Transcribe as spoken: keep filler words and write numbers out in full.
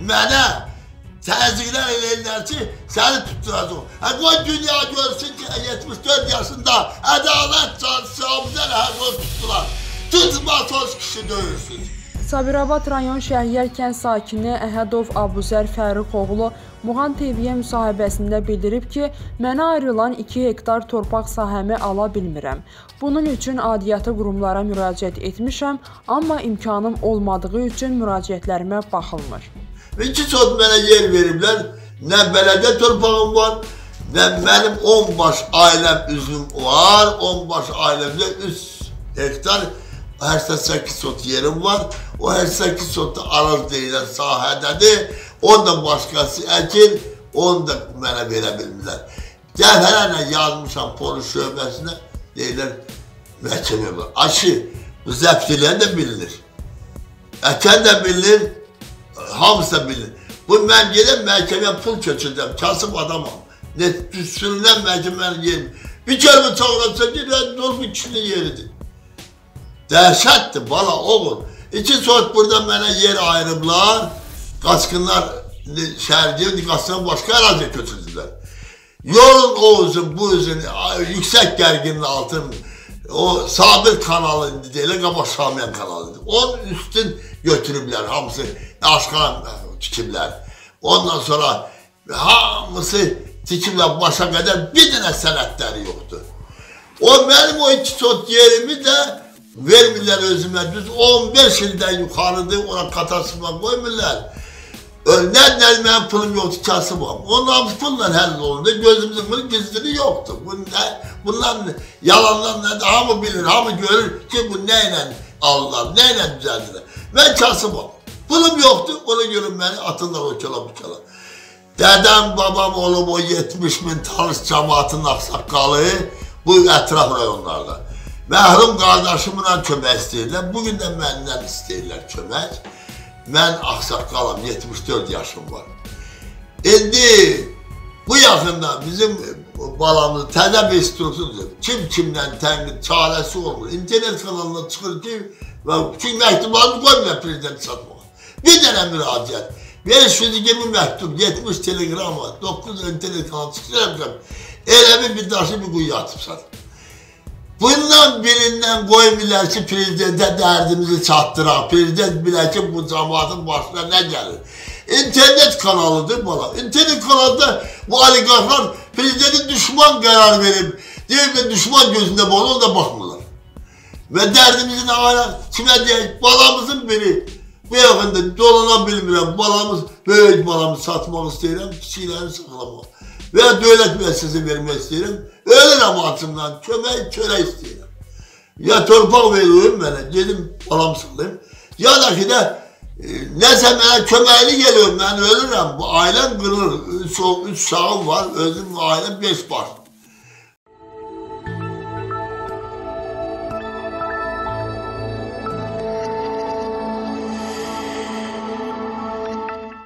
mənə təzyiqlər eləyirlər ki, səni tutturacaq. Hə, qoy dünya görsün ki, yetmiş dörd yaşında ədalət canlısı hər qoy tutdular. Tutmasız kişi döyürsünüz. Sabirabad rayon Şəhriyar kənd sakini Əhədov Abuzər Fərrixoğlu Muğan T V-yə müsahibəsində bildirib ki, mənə ayrılan iki hektar torpaq sahəmi ala bilmirəm. Bunun üçün adiyyatı qurumlara müraciət etmişəm, amma imkanım olmadığı üçün müraciətlərimə baxılmır. İki sot mənə yer veriblər, nə bələdiyyə torpağım var, nə mənim on baş ailəm üzüm var, on baş ailəmdə üç hektar səksən səkkiz sot yerim var. O səksən səkkiz sotda araz deyilən sahədədir. Onu da başqası əkir, onu da mənə verə bilmirlər. Dəfələrlə yazmışam polis şöbəsinə, deyirlər, məhkəmə var. Aşı, bu zəbt eləyən də bilinir. Əkən də bilinir, hamısı da bilinir. Bu mən gedəm məhkəməyə pul köçürəm, kasıb adamam. Sürülən məhkəmənin yerim. Bir kəlmə çağırırsa, deyirlər, dur bu kişinin yeridir. Dəhşətdir, bala, oğul. İki sot burada mənə yer ayırıblar, qaçqınlar şəhərciyim, qaçqınlar başqa əraziyə köçürdülər. Yolun o uzun, bu uzun, yüksək gərginin altın, o Sabir kanalı deyilər, Qabaş Şamiyan kanalıdır. Onun üstün götürüblər, hamısı aşqan tikiblər. Ondan sonra hamısı tikiblər başa qədər, bir dənə sənətləri yoxdur. O mənim o iki sot yerimi də vermirlər özümə, düz on beş ildən yuxarıdır, ona katasıma qoymurlar. Nə, nə, mənim pulum yoxdur, kasıbam. Onun hamısı pulla həll olundu, gözümüzün bunun gizliliği yoxdur. Bunlar yalanlar nədir, hamı bilir, hamı görür ki, bu nə ilə alırlar, nə ilə düzəldirlər. Mən kasıbam, pulum yoxdur, ona görə məni atırlar o kala bu kala. Dədəm, babam olub o yetmiş min tanış cəmaatın axsaqqalı bu ətraf rayonlarda. Məhrum qardaşımla kömək istəyirlər, bugün də məndən istəyirlər kömək. Mən axsaqqalam, yetmiş dörd yaşım var. İndi bu yaxında bizim balamız təzə bir instruktordur. Kim kimdən tənqid, çarəsi olmur. İnternet kanalına çıxır ki, çünki məktublarını qoymuyor prezidenti satmağa. Bir dənə müraciət. beş yüz iyirmi məktub, yetmiş telegrama, doqquz internet kanalı çıxacaq. Elə bir daşı bir quyu atıbsan. Bundan birindən qoymuyorlar ki, prezidentə dərdimizi çatdıraq. Prezident bilir ki, bu cəmaatın başına nə gəlir. İnternet kanalıdır bala. İnternet kanalında bu oligarklar prezidentin düşman qərar verib, deyib ki, düşman gözündə bana, ona da baxmırlar. Və dərdimizin hala kimə deyək, balamızın biri. Bu yaxında dolana bilmirəm, balamız, böyük balamızı satmaq istəyirəm, kiçiklərini saxlamaq. Və ya dövlət müəssisəsi vermək istəyirəm, ölürəm acımdan, kömək, çörək istəyirəm. Ya torpaq verirəm mənə, gedim balamı saxlayım, ya da ki də e, nəsə mənə köməkli geliyor, mən ölürəm, bu ailəm qırılır, üç uşağım var, özüm ailəm beş baş.